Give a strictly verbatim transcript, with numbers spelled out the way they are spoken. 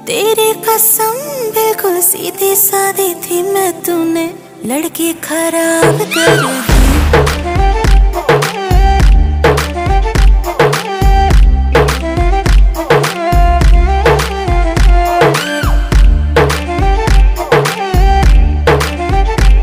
तेरी कसम बिल्कुल सीधी सादी थी मैं, तूने लड़की खराब कर दी।